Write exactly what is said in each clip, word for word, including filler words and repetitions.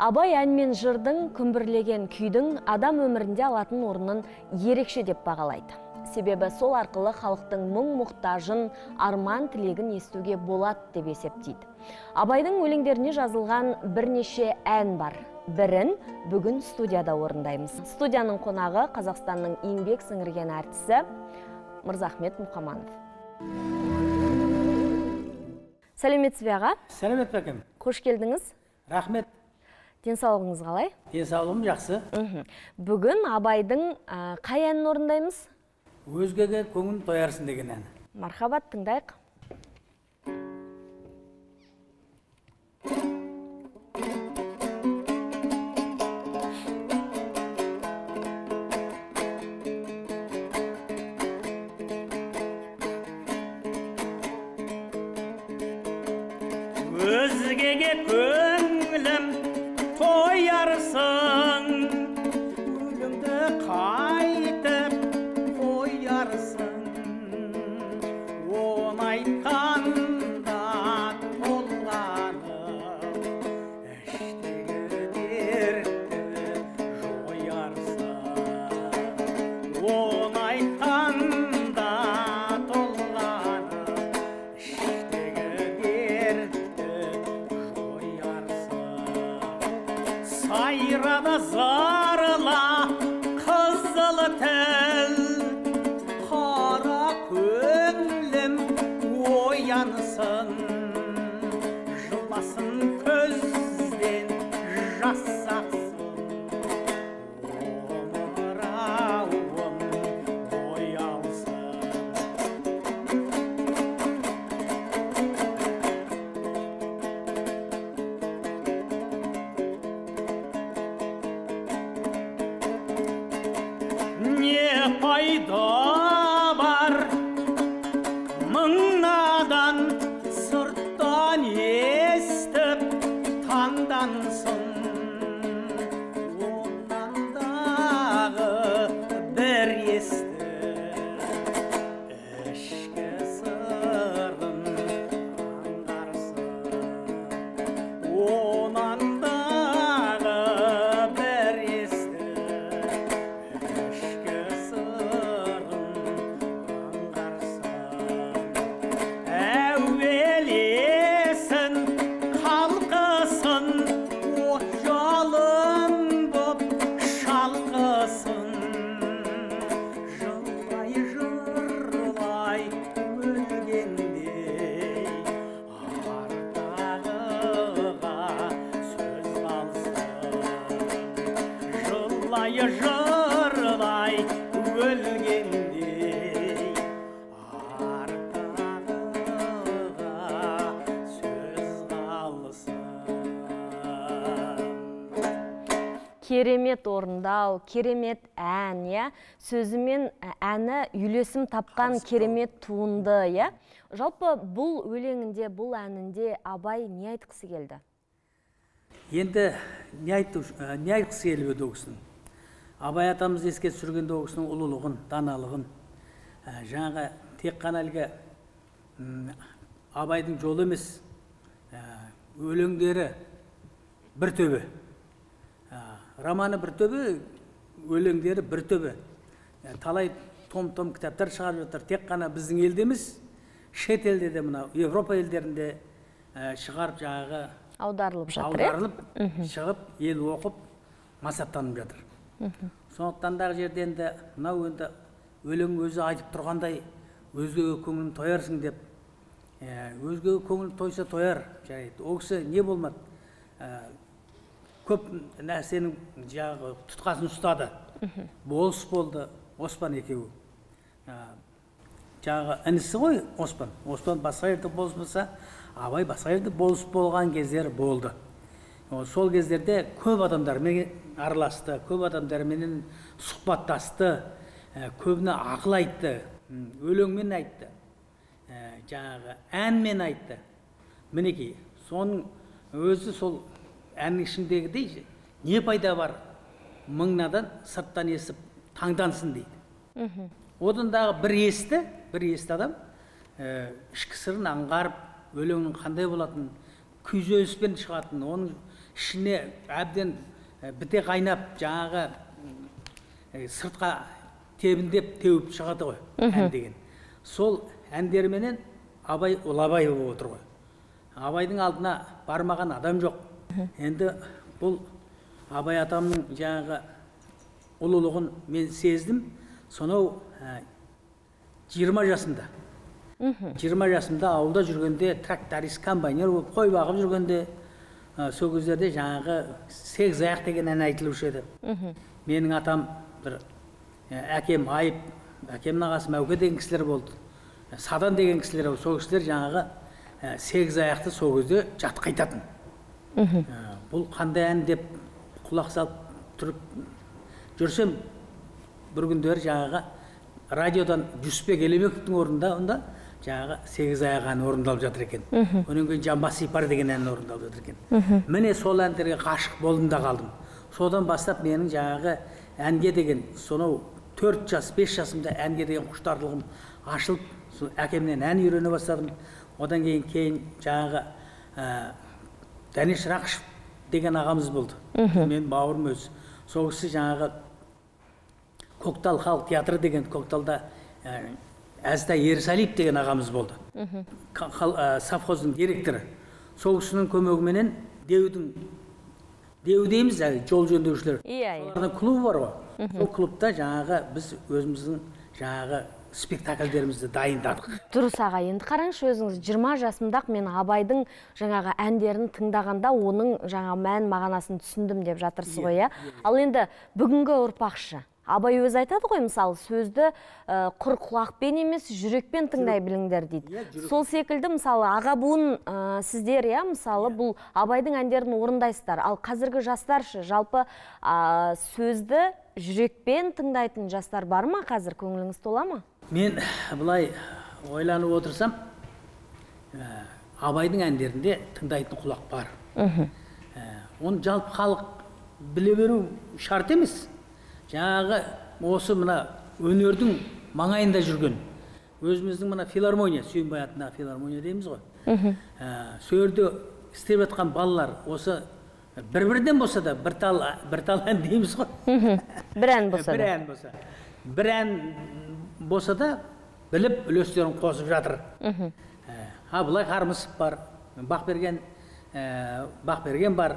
Абай ән мен жырдың, күмбірлеген күйдің адам өмірінде алатын орнын ерекше деп бағалайды. Себебі сол арқылы халықтың мұң-мұқтажын, арман тілегін естуге болады деп есептейді. Абайдың өлеңдеріне жазылған бірнеше ән бар. Бірін бүгін студияда орындаймыз. Студияның қонағы Қазақстанның еңбек сіңірген әртісі Мырзахмет Мұқаманов. Сәлеметсіз бе аға? Сәлемет бәкем. Қош келдіңіз. Рахмет. Денсаулығыңыз қалай? Денсаулығым жақсы. Бүгін Абайдың қай әнін орындаймыз? Өзгеге көңіл тоярсың деген ән. Мархабат, тыңдайық. Өзгеге көңілім тоярсың, өліңді қайтып қоярсың, оны айтқанда толғанып, іштегі дертті жоярсың. Оны айтқанда толғанып, іштегі дертті сайрада зарыла қызыл тіл, қара көңілім оянсын, жыласын көзден жас ақсын, омырауым боялсын. Не пайда бар мыңнадан, сырттан естіп таңдансын, онан дағы бір есті ішкі сырын аңғарсын, онан дағы бір есті ішкі сырын аңғарсын. Әуелесін қалқысын, от жалын боп шалқысын, жылай жырлай өлгендей, ардағыға сөз қалсын. Жылай жырлай өлгендей, ардағыға сөз қалсын. Керемет орындау, керемет ән, я? Сөзімен әні үйлесім тапқан керемет туынды, я? Жалпы бұл өлеңінде, бұл әнінде Абай не айтқысы келді? Енді не айтқысы келіп еді оғысын? Абай атамыз еске түсіргенде оғысының ұлылығын, даналығын, жаңағы тек қана әлгі Абайдың жолы емес, өлеңдері бір төбе, романы бір төбе, өлеңдері бір төбе. Талай том-том кітаптар шығарып жатыр. Тек қана біздің елде емес, шет елде де, мына Европа елдерінде шығарып жағы Аударылып жатыр, аударылып, шығып, ел оқып, масаттанып жатыр. Сондықтан дағы жерде енді мынау енді өлең өзі айтып тұрғандай, өзгеге көңілін тоярсың деп, өзгеге көңіл тойса тояр, жарайды. Ол кісі не болмады? Көп нәрсенің жағы тұтқасын ұстады. Болыс болды, Оспан екеуі. Жағы інісі ғой Оспан. Оспан басқа жерде болыс болса, Абай басқа жерде болыс болған кездер болды. Сол кездерде көп адамдармен араласты, көп адамдармен сұхбаттасты, көбіне ақыл айтты, өлеңмен айтты, жаңағы әнмен айтты. Мінекей, соның өзі сол әннің ішіндегі дейші, не пайда бар мыңнадан сырттан есіп таңдансын дейді. Одан дағы бір есті, бір есті адам ішкі сырын аңғарып, өлеңнің қандай болатын, күйзеліспен шығатын, оның ішіне әбден біте қайнап жаңағы сыртқа тебіндеп теуіп шығады ғой ән деген. Сол әндерменен Абай Ұлабай болып отыр ғой. Абайдың алдына бармаған адам жоқ. Енді бұл Абай атамның жаңағы ұлылығын мен сездім. Сонау жиырма жасында. жиырма жасында ауылда жүргенде тракторист, комбайнер болып қой бағып жүргенде сол кездерде жаңағы сегіз аяқ деген ән айтылушы еді. Менің атам бір әкем Айып, әкемнің ағасы Мәуке деген кісілер болды. Садан деген кісілер болды. Сол кісілер жаңағы сегіз аяқты сол кезде жатқа айтатын. Бұл қандай ән деп құлақ салып тұрып жүрсем, бір күндері жаңағы радиодан Жүсіпбек Елебековтің орнында онда жаңағы сегіз аяқ ән орындалып жатыр екен. Онан кейін Жамбас Сипар деген ән орындалып жатыр екен. Міне сол әндерге ғашық болдым да қалдым. Содан бастап менің жаңағы әнге деген сонау төрт жас, бес жасымда әнге деген құштарлығым ашылып, әкемнен ән үйрене бастадым. Одан кейін кейін жаңағы Дәнеш Рақышев деген ағамыз болды. Мен бауырым өзі. Сол кісі жаңағы Көктал халық театры деген Көкталда Әзтай Ерсалиев деген ағамыз болды. Совхоздың директоры. Сол кісінің көмегіменен Деудің Деу дейміз, жол жөндеушілер. Солардың клубы бар ғой. Сол клубта жаңағы біз өзіміздің жаңағы спектакльдерімізді дайындадық. Дұрыс аға, енді қараңызшы, өзіңіз жиырма жасымдақ мен Абайдың жаңағы әндерін тыңдағанда оның жаңа мән мағынасын түсіндім деп жатырсыз ғой, иә? Ал енді бүгінгі ұрпақшы Абай өзі айтады ғой, мысалы, сөзді құр құлақпен емес, жүрекпен тыңдай біліңдер дейді. Сол секілді, мысалы, аға буын сіздер, иә, мысалы, бұл Абайдың әндерін орындайсыздар. Ал қазіргі жастаршы, жалпы сөзді жүрекпен тыңдайтын жастар бар ма қазір, көңіліңіз тола ма? Мен бұлай ойланып отырсам, Абайдың әндерінде тыңдайтын құлақ бар. Оны жалпы халық біле беру шарт емес. Жаңағы осы мына өнердің маңайында жүрген, өзіміздің мына филармония, Сүйінбай атындағы филармония дейміз ғой. Сол жерде істеп жатқан балалар осы бір-бірден болса да бір тал ән дейміз ғой. Бір ән болса да. Бір ән болса. Бір ән болса да біліп үлестерін қосып жатыр. Ha, бұлай Қармысов бар, Бақберген бар,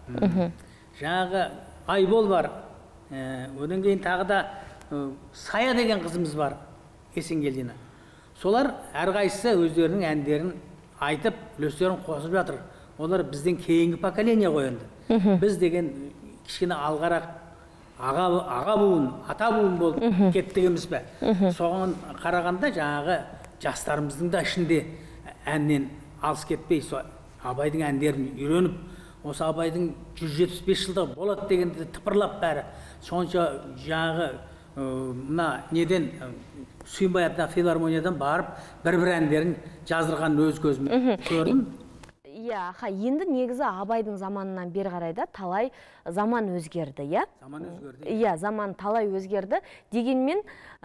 жаңағы Айбол бар. Одан кейін тағы да Сая деген қызымыз бар, Есенгелдина. Солар әрқайсысы өздерінің әндерін айтып, үлестерін қосып жатыр. Олар бізден кейінгі поколение ғой енді. Біз деген кішкене алғарақ аға буын, ата буын болып кеттігіміз бе. Соған қарағанда жаңағы жастарымыздың да ішінде әннен алыс кетпей, Абайдың әндерін үйреніп, осы Абайдың жүз жетпіс бес жылдығы болады дегенде тыпырлап бәрі. Сонша жаңағы мына неден Сүйінбай атындағы филармониядан барып, бір-бір әндерін жаздырған өз көзіме көрдім. Иә, енді негізі Абайдың заманынан бері қарайда талай заман өзгерді, иә? Заман өзгерді. Иә, заман талай өзгерді. Дегенмен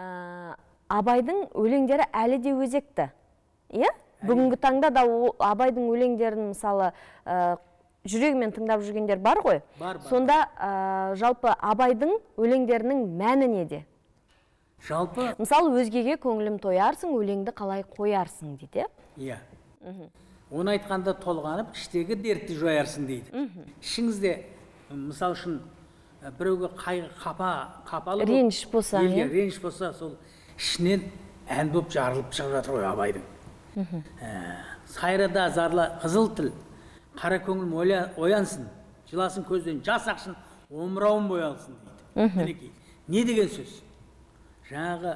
Абайдың өлеңдері әлі де өзекті. Иә? Бүгінгі таңда да Абайдың өлеңдерін мысалы жүрегімен тыңдап жүргендер бар ғой? Бар, бар. Сонда жалпы Абайдың өлеңдерінің мәні неде? Жалпы? Мысалы, өзгеге көңілім тоярсың, өлеңді қалай қоярсың дейді. Иә. Оны айтқанда толғанып, іштегі дертті жоярсың дейді. Ішіңізде, мысалы үшін, біреуге қайғы қапалы болып, реніш болса, елге реніш болса, сол ішінен ән болып жарылып шығып жатыр ғой Абайдың. Сайрада зарлы қызыл тіл, қара көңілім оянсын, жыласын көзден жас ақсын, омырауым боялсын дейді. Не деген сөз? Жаңағы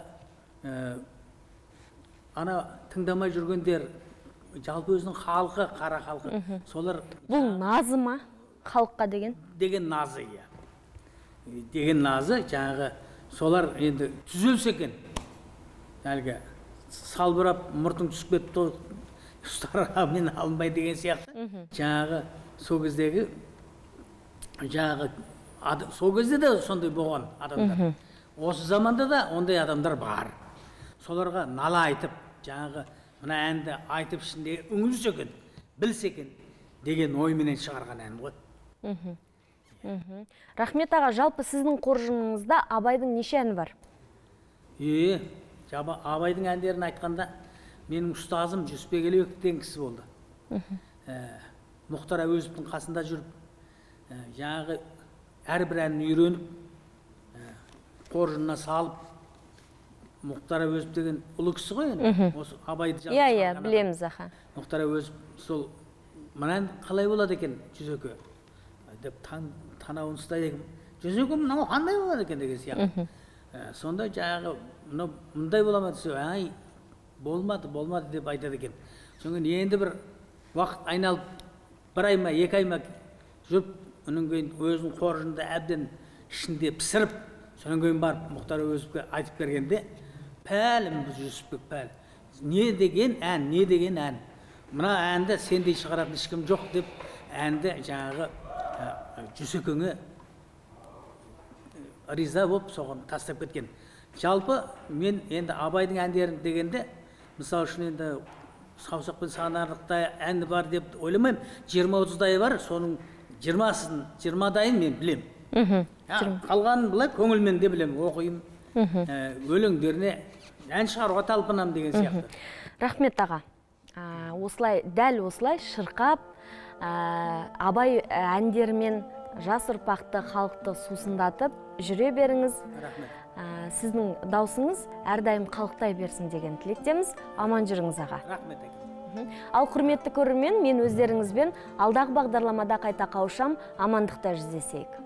ана тыңдамай жүргендер, жалпы өзінің халқы, қара халқы, солар... Бұл назы ма? Халыққа деген? Деген назы, иә. Деген назы, жаңағы солар енді түзелсе екен. Әлгі салбырап, мұртың түсіп кетті, ұстарға мен алынбай деген сияқты. Жаңағы сол кездегі, жаңағы, сол кезде де сондай болған адамдар. Осы заманда да ондай адамдар бар. Соларға нала айтып, жаңағы, мына әнді айтып ішінде үңілсе екен, білсе екен деген ойменен шығарған ән ғой. Рахмет аға, жалпы сіздің қоржыныңызда Абайдың неше әні бар? Е, жаба Абайдың әндерін айтқанда, менің ұстазым Жүсіпбек Елеуов деген кісі болды. Мұхтар Әуезовтың қасында жүріп, жаңағы әрбір әнін үйреніп, қоржынына салып, Мұхтар Әуезов деген ұлы кісі ғой енді. Осы Абайды Иә, иә, білеміз аға. Мұхтар Әуезов сол мынан қалай болады екен, Жүсеке деп танауын ұстай екен. Жүсеке мынау қандай болады екен деген сияқты. Сонда жаңағы мұндай бола ма десе, ай, болмады, болмады деп айтады екен. Соңын енді бір уақыт айналып, бір ай ма, екі ай ма жүріп, оның кейін өзінің қоржында әбден ішінде пісіріп, соның кейін барып Мұхтар Әуезовке айтып бергенде, пәлім Жүсіпбек пәл. Не деген ән, не деген ән. Мына әнді сендей шығаратын ешкім жоқ деп, әнді жаңағы Жүсекеңе риза болып соған тастап кеткен. Жалпы мен енді Абайдың әндерін дегенде, мысалы үшін енді саусақпен санарлықтай әні бар деп ойламаймын. жиырма отыздай бар, соның жиырмасын, жиырмадайын мен білем. Қалғанын былай көңілмен де білем, оқиым. Өлеңдеріне ән шығаруға талпынам деген сияқты. Рахмет аға. Осылай, дәл осылай шырқап, Абай әндерімен жас ұрпақты, халықты сусындатып жүре беріңіз. Сіздің даусыңыз әрдайым қалықтай берсін деген тілектеміз. Аман жүріңіз аға. Рахмет. Ал құрметті көрермен, мен өздеріңізбен алдағы бағдарламада қайта қауышам, амандықта жүздесейік.